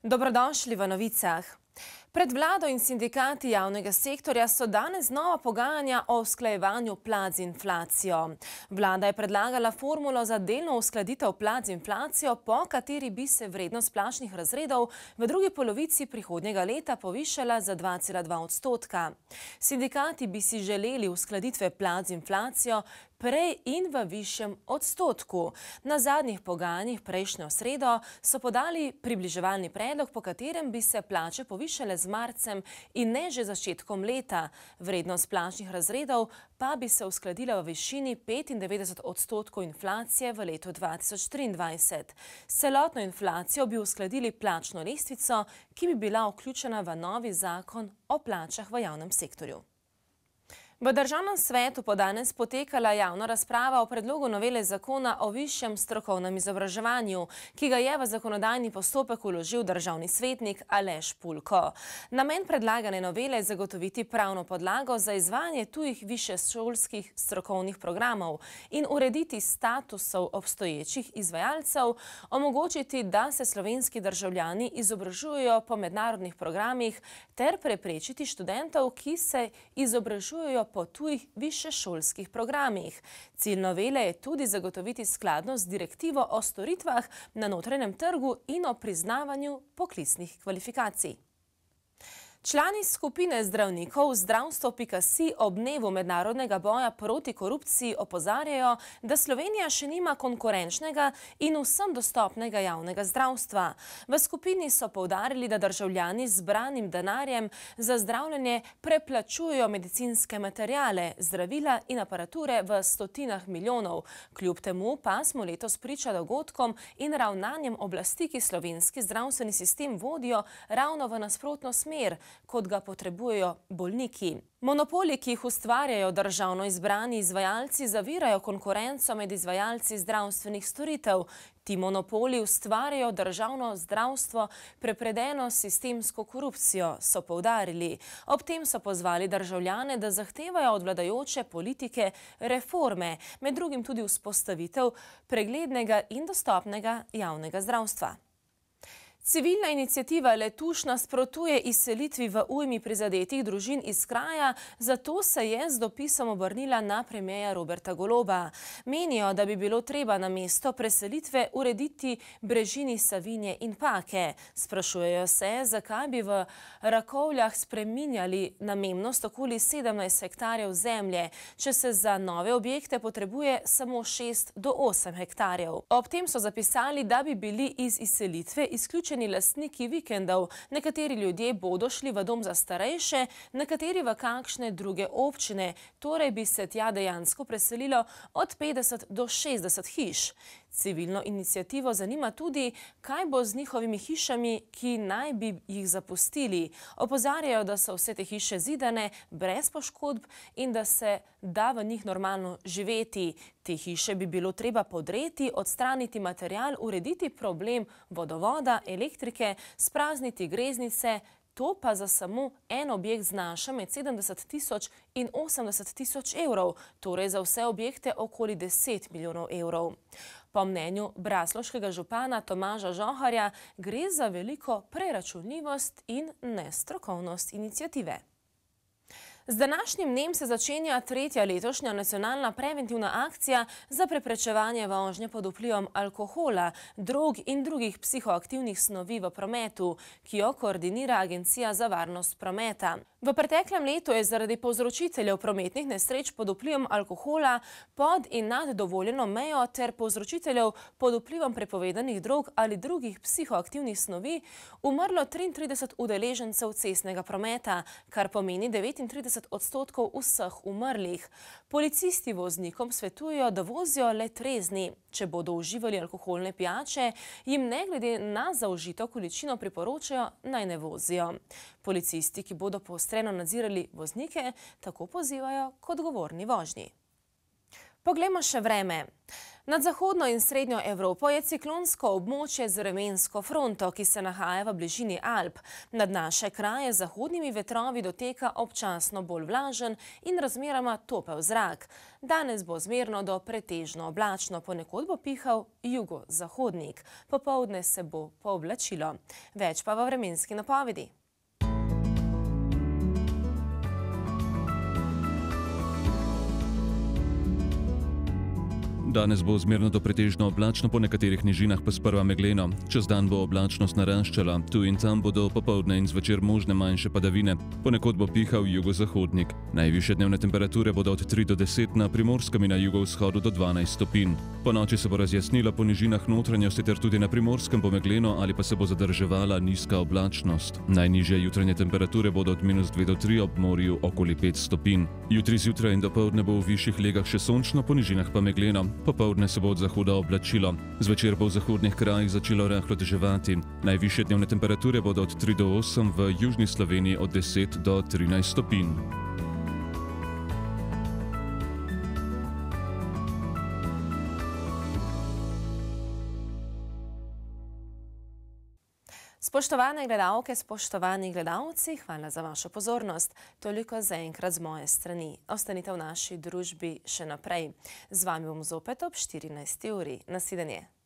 Dobrodošli v novicah. Pred vlado in sindikati javnega sektorja so danes znova pogajanja o usklajevanju plač z inflacijo. Vlada je predlagala formulo za delno uskladitev plač z inflacijo, po kateri bi se vrednost plačnih razredov v drugi polovici prihodnjega leta povišala za 2,2 %. Sindikati bi si želeli uskladitve plač z inflacijo prej in v višjem odstotku. Na zadnjih pogajanjih prejšnjo sredo so podali približevalni predlog, po katerem bi se plače povišale z marcem in ne že začetkom leta. Vrednost plačnih razredov pa bi se uskladila v višini 95% inflacije v letu 2023. S celotno inflacijo bi uskladili plačno lestvico, ki bi bila vključena v novi zakon o plačah v javnem sektorju. V Državnem svetu bo danes potekala javna razprava o predlogu novele zakona o višjem strokovnem izobraževanju, ki ga je v zakonodajni postopek vložil državni svetnik Aleš Pulko. Namen predlagane novele je zagotoviti pravno podlago za izvajanje tujih višješolskih strokovnih programov in urediti statusov obstoječih izvajalcev, omogočiti, da se slovenski državljani izobražujejo po mednarodnih programih ter preprečiti študentov, ki se izobražujejo po tujih višješolskih programih. Cilj novele je tudi zagotoviti skladnost z direktivo o storitvah na notranjem trgu in o priznavanju poklicnih kvalifikacij. Člani skupine zdravnikov Zdravstvo.si ob dnevu mednarodnega boja proti korupciji opozarjajo, da Slovenija še nima konkurenčnega in vsem dostopnega javnega zdravstva. V skupini so poudarili, da državljani z zbranim denarjem za zdravljenje preplačujejo medicinske materiale, zdravila in aparature v stotinah milijonov. Kljub temu pa smo letos priča dogodkom in ravnanjem oblasti, ki slovenski zdravstveni sistem vodijo ravno v nasprotno smer, kot ga potrebujejo bolniki. Monopoli, ki jih ustvarjajo državno izbrani izvajalci, zavirajo konkurenco med izvajalci zdravstvenih storitev. Ti monopoli ustvarjajo državno zdravstvo prepredeno sistemsko korupcijo, so poudarili. Ob tem so pozvali državljane, da zahtevajo od vladajoče politike reforme, med drugim tudi vzpostavitev preglednega in dostopnega javnega zdravstva. Civilna iniciativa Letuš nasprotuje izselitvi v ujmi prizadetih družin iz kraja, zato se je z dopisom obrnila na premierja Roberta Goloba. Menijo, da bi bilo treba na mesto preselitve urediti brežini Savinje in Pake. Sprašujejo se, zakaj bi v Rakovljah spreminjali namembnost okoli 17 hektarjev zemlje, če se za nove objekte potrebuje samo 6 do 8 hektarjev. Ob tem so zapisali, da bi bili iz izselitve izključeni lastniki vikendov. Nekateri ljudje bodo šli v dom za starejše, nekateri v kakšne druge občine, torej bi se tja dejansko preselilo od 50 do 60 hiš. Civilno iniciativo zanima tudi, kaj bo z njihovimi hišami, ki naj bi jih zapustili. Opozarjajo, da so vse te hiše zidane, brez poškodb in da se da v njih normalno živeti. Te hiše bi bilo treba podreti, odstraniti material, urediti problem vodovoda, elektrike, sprazniti greznice. To pa za samo en objekt znaša med 70 tisoč in 80 tisoč evrov, torej za vse objekte okoli 10 milijonov evrov. Po mnenju braslovškega župana Tomaža Žoharja gre za veliko preračunljivost in nestrokovnost iniciative. Z današnjim dnem se začenja tretja letošnja nacionalna preventivna akcija za preprečevanje vožnje pod vplivom alkohola, drog in drugih psihoaktivnih snovi v prometu, ki jo koordinira Agencija za varnost prometa. V preteklem letu je zaradi povzročiteljev prometnih nesreč pod vplivom alkohola pod in nad dovoljeno mejo ter povzročiteljev pod vplivom prepovedanih drog ali drugih psihoaktivnih snovi umrlo 33 udeležencev cestnega prometa, kar pomeni 39% vseh umrlih. Policisti voznikom svetujejo, da vozijo le trezni. Če bodo uživali alkoholne pijače, jim ne glede na zaužito količino priporočajo, naj ne vozijo. Policisti, ki bodo poostreno nadzirali voznike, tako pozivajo k odgovorni vožnji. Poglejmo še vreme. Nad zahodno in srednjo Evropo je ciklonsko območje z vremensko fronto, ki se nahaja v bližini Alp. Nad naše kraje z zahodnimi vetrovi doteka občasno bolj vlažen in razmeroma topel zrak. Danes bo zmerno do pretežno oblačno, ponekod bo pihal jugozahodnik. Popoldne se bo pooblačilo. Več pa v vremenski napovedi. Danes bo zmerno do pretežno oblačno, po nekaterih nižinah pa sprva megleno. Čez dan bo oblačnost naraščala, tu in tam bodo popoldne in zvečer možne manjše padavine. Ponekod bo pihal jugozahodnik. Najvišje dnevne temperature bodo od 3 do 10, na Primorskem in na jugovzhodu do 12 stopinj. Po noči se bo razjasnila po nižinah notranjosti ter tudi na Primorskem bo megleno ali pa se bo zadrževala nizka oblačnost. Najnižje jutranje temperature bodo od -2 do 3, ob morju okoli 5 stopinj. Jutri zjutraj in dopoldne bo v višjih legah še sončno, po nižinah pa megleno. Popoldne se bo od zahoda oblačilo. Zvečer bo v zahodnih krajih začelo rahlo deževati. Najvišje dnevne temperature bodo od 3 do 8, v južni Sloveniji od 10 do 13 stopinj. Spoštovane gledalke, spoštovani gledalci, hvala za vašo pozornost. Toliko zaenkrat z moje strani. Ostanite v naši družbi še naprej. Z vami bom zopet ob 14. uri. Nasvidenje.